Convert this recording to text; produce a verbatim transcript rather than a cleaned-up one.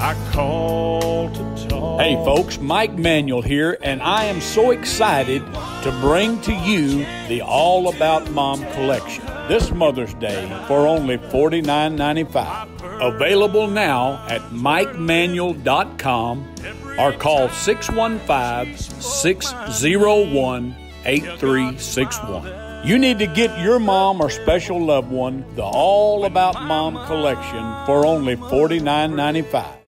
I call to talk. Hey folks, Mike Manuel here, and I am so excited to bring to you the All About Mom collection this Mother's Day for only forty-nine ninety-five. Available now at mike manuel dot com or call six one five, six zero one, eight three six one. You need to get your mom or special loved one the All About Mom collection for only forty-nine ninety-five.